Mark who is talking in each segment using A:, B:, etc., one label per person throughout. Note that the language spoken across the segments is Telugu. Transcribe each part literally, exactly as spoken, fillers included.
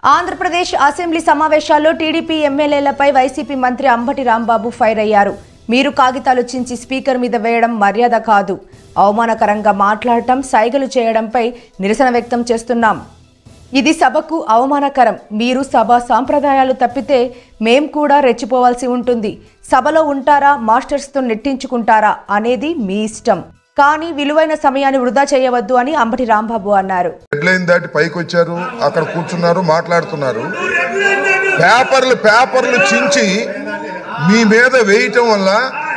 A: ఆంధ్రప్రదేశ్ అసెంబ్లీ సమావేశాల్లో టీడీపీ ఎమ్మెల్యేలపై వైసీపీ మంత్రి అంబటి రాంబాబు ఫైర్ అయ్యారు. మీరు కాగితాలు చించి స్పీకర్ మీద వేయడం మర్యాద కాదు, అవమానకరంగా మాట్లాడటం, సైగలు చేయడంపై నిరసన వ్యక్తం చేస్తున్నాం. ఇది సభకు అవమానకరం. మీరు సభ సాంప్రదాయాలు తప్పితే మేం కూడా రెచ్చిపోవాల్సి ఉంటుంది. సభలో ఉంటారా, మాస్టర్స్తో నెట్టించుకుంటారా అనేది మీ ఇష్టం, కానీ విలువైన సమయాన్ని వృధా చేయవద్దు అని అంబటి రాంబాబు అన్నారు.
B: హెడ్లైన్ దాటి పైకి వచ్చారు, అక్కడ కూర్చున్నారు, మాట్లాడుతున్నారు. పేపర్లు పేపర్లు చించి మీ మీద వేయటం వల్ల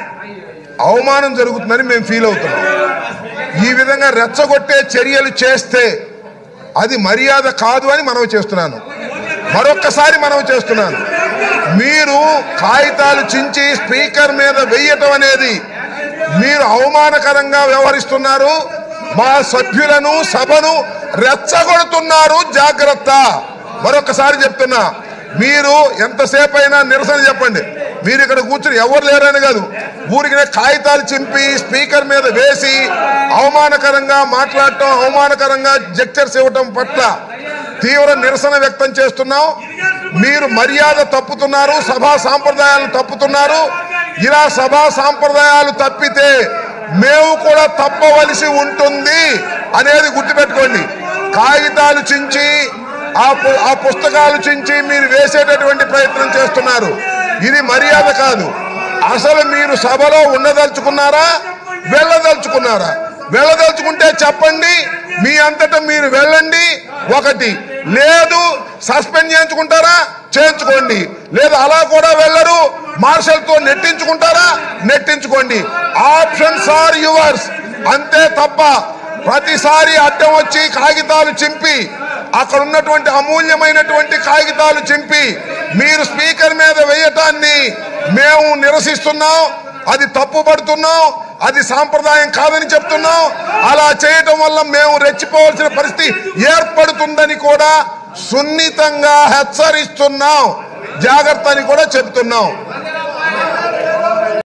B: అవమానం జరుగుతుందని మేము ఫీల్ అవుతున్నాం. ఈ విధంగా రెచ్చగొట్టే చర్యలు చేస్తే అది మర్యాద కాదు అని మనవి చేస్తున్నాను. మరొక్కసారి మనవి చేస్తున్నాను, మీరు కాగితాలు చించి స్పీకర్ మీద వేయటం అనేది మీరు అవమానకరంగా వ్యవహరిస్తున్నారు. మా సభ్యులను, సభను రెచ్చగొడుతున్నారు. జాగ్రత్త. మరొకసారి చెప్తున్నా, మీరు ఎంతసేపు అయినా నిరసన చెప్పండి. మీరు ఇక్కడ కూర్చుని ఎవరు లేరని కాదు, ఊరికి కాగితాలు చింపి స్పీకర్ మీద వేసి అవమానకరంగా మాట్లాడటం, అవమానకరంగా జెక్చర్స్ ఇవ్వటం పట్ల తీవ్ర నిరసన వ్యక్తం చేస్తున్నాం. మీరు మర్యాద తప్పుతున్నారు, సభా సాంప్రదాయాలు తప్పుతున్నారు. ఇలా సభా సాంప్రదాయాలు తప్పితే మేము కూడా తప్పవలసి ఉంటుంది అనేది గుర్తుపెట్టుకోండి. కాగితాలు చించి ఆ పుస్తకాలు చించి మీరు వేసేటటువంటి ప్రయత్నం చేస్తున్నారు. ఇది మర్యాద కాదు. అసలు మీరు సభలో ఉండదలుచుకున్నారా, వెళ్ళదలుచుకున్నారా? వెళ్ళదలుచుకుంటే చెప్పండి, మీ అంతటా మీరు వెళ్ళండి. ఒకటి లేదు, సస్పెండ్ చేయించుకుంటారా చేయించుకోండి, లేదు అలా కూడా వెళ్ళరు, మార్షల్తో నెట్టించుకుంటారా నెట్టించుకోండి. Options are yours. అంతే తప్ప ప్రతిసారి అడ్డం వచ్చి కాగితాలు చింపి, అక్కడ ఉన్నటువంటి అమూల్యమైనటువంటి కాగితాలు చింపి మీరు స్పీకర్ మీద వేయటాన్ని మేము నిరసిస్తున్నాం. అది తప్పుపడుతున్నాం, అది సాంప్రదాయం కాదని చెప్తున్నాం. అలా చేయటం వల్ల మేము రెచ్చిపోవాల్సిన పరిస్థితి ఏర్పడుతుందని కూడా సున్నితంగా హెచ్చరిస్తున్నాం. జాగ్రత్త అని కూడా చెప్తున్నాం.